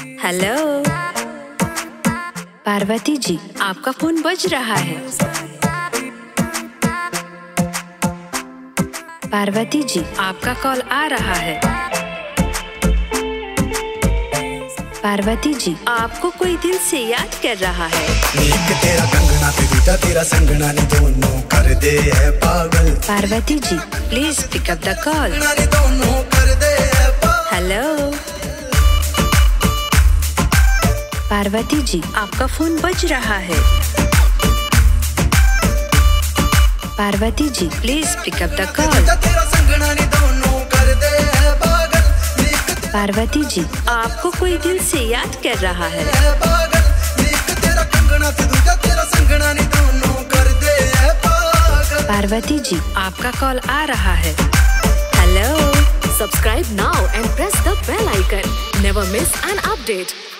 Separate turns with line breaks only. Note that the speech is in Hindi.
हेलो पार्वती जी, आपका फोन बज रहा है। पार्वती जी, आपका कॉल आ रहा है। पार्वती जी, आपको कोई दिल से याद कर रहा है।
एक तेरा कंगना ते दूजा तेरा संगना नी दोनों कर दे है पागल।
Parvati ji, please pick up the call.
दोनों कर दे है पागल।
हेलो पार्वती जी, आपका फोन बज रहा है। Parvati ji, please pick up the call. Parvati ji, आपको कोई दिल से याद कर रहा है। पार्वती जी, आपका कॉल आ रहा है। Hello
Subscribe now and press the bell icon. Never miss an update.